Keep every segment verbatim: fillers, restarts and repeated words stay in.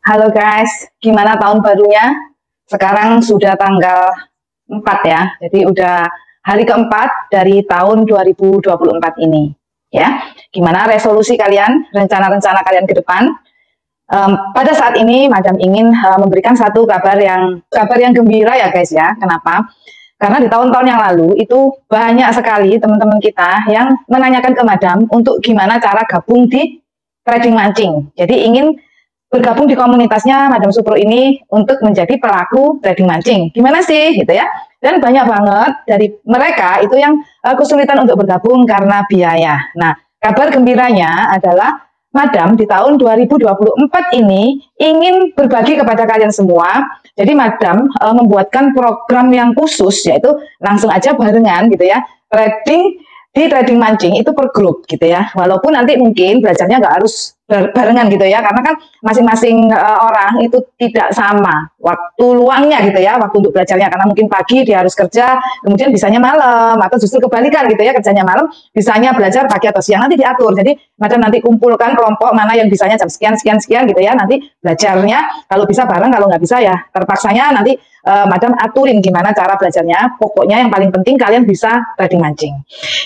Halo guys, gimana tahun barunya? Sekarang sudah tanggal empat ya, jadi udah hari keempat dari tahun dua ribu dua puluh empat ini. Ya, gimana resolusi kalian, rencana-rencana kalian ke depan? Um, pada saat ini, Madam ingin uh, memberikan satu kabar yang kabar yang gembira ya guys ya. Kenapa? Karena di tahun-tahun yang lalu itu banyak sekali teman-teman kita yang menanyakan ke Madam untuk gimana cara gabung di trading mancing. Jadi ingin bergabung di komunitasnya Madam Supro ini untuk menjadi pelaku trading mancing. Gimana sih gitu ya? Dan banyak banget dari mereka itu yang uh, kesulitan untuk bergabung karena biaya. Nah, kabar gembiranya adalah Madam di tahun dua ribu dua puluh empat ini ingin berbagi kepada kalian semua. Jadi Madam uh, membuatkan program yang khusus, yaitu langsung aja barengan gitu ya, trading di trading mancing itu per grup gitu ya. Walaupun nanti mungkin belajarnya nggak harus barengan gitu ya, karena kan masing-masing uh, orang itu tidak sama waktu luangnya gitu ya, waktu untuk belajarnya, karena mungkin pagi dia harus kerja, kemudian bisanya malam, atau justru kebalikan gitu ya, kerjanya malam, bisanya belajar pagi atau siang, nanti diatur. Jadi Madam nanti kumpulkan kelompok mana yang bisanya jam sekian sekian sekian gitu ya, nanti belajarnya kalau bisa bareng, kalau nggak bisa ya terpaksanya nanti uh, Madam aturin gimana cara belajarnya. Pokoknya yang paling penting kalian bisa trading mancing.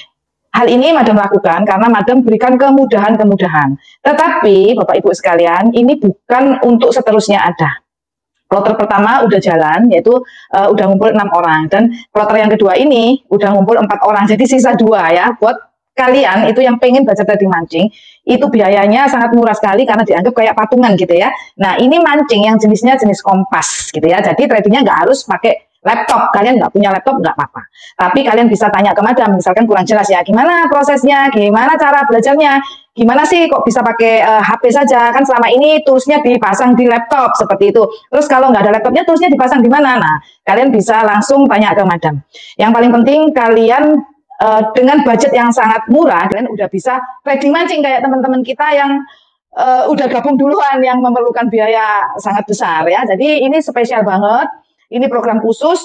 Hal ini Madam lakukan karena Madam berikan kemudahan-kemudahan. Tetapi Bapak Ibu sekalian, ini bukan untuk seterusnya ada. Kloter pertama udah jalan, yaitu uh, udah ngumpul enam orang. Dan kloter yang kedua ini udah ngumpul empat orang. Jadi sisa dua ya. Buat kalian itu yang pengen belajar trading mancing, itu biayanya sangat murah sekali karena dianggap kayak patungan gitu ya. Nah, ini mancing yang jenisnya jenis kompas gitu ya. Jadi tradingnya nggak harus pakai laptop. Kalian nggak punya laptop nggak apa-apa, tapi kalian bisa tanya ke Madam, misalkan kurang jelas ya, gimana prosesnya, gimana cara belajarnya, gimana sih kok bisa pakai uh, H P saja, kan selama ini toolsnya dipasang di laptop seperti itu. Terus kalau nggak ada laptopnya, toolsnya dipasang di mana? Nah, kalian bisa langsung tanya ke Madam. Yang paling penting kalian uh, dengan budget yang sangat murah, kalian udah bisa trading mancing kayak teman-teman kita yang uh, udah gabung duluan, yang memerlukan biaya sangat besar ya. Jadi ini spesial banget. Ini program khusus,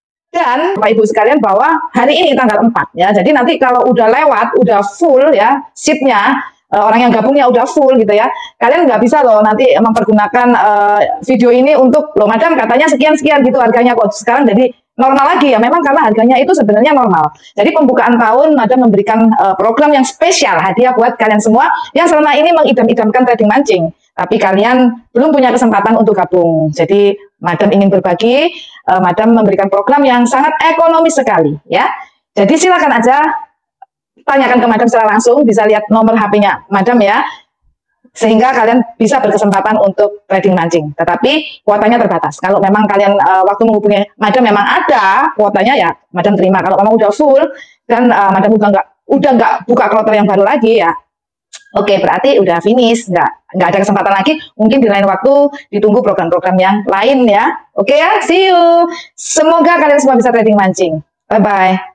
dan Bapak Ibu sekalian bahwa hari ini tanggal empat ya. Jadi nanti kalau udah lewat, udah full ya seatnya, orang yang gabungnya udah full gitu ya, kalian nggak bisa loh nanti mempergunakan uh, video ini untuk, loh Madam katanya sekian-sekian gitu harganya, kok sekarang jadi normal lagi ya. Memang karena harganya itu sebenarnya normal. Jadi pembukaan tahun Madam memberikan uh, program yang spesial, hadiah buat kalian semua yang selama ini mengidam-idamkan trading mancing, tapi kalian belum punya kesempatan untuk gabung. Jadi Madam ingin berbagi, uh, Madam memberikan program yang sangat ekonomis sekali ya. Jadi silakan aja tanyakan ke Madam secara langsung, bisa lihat nomor H P-nya Madam ya, sehingga kalian bisa berkesempatan untuk trading mancing. Tetapi kuotanya terbatas. Kalau memang kalian uh, waktu menghubungi Madam memang ada kuotanya ya, Madam terima. Kalau memang udah full dan uh, Madam udah nggak udah nggak buka kloter yang baru lagi ya, oke, berarti udah finish, nggak nggak ada kesempatan lagi. Mungkin di lain waktu ditunggu program-program yang lain ya. Oke ya, see you. Semoga kalian semua bisa trading mancing. Bye bye.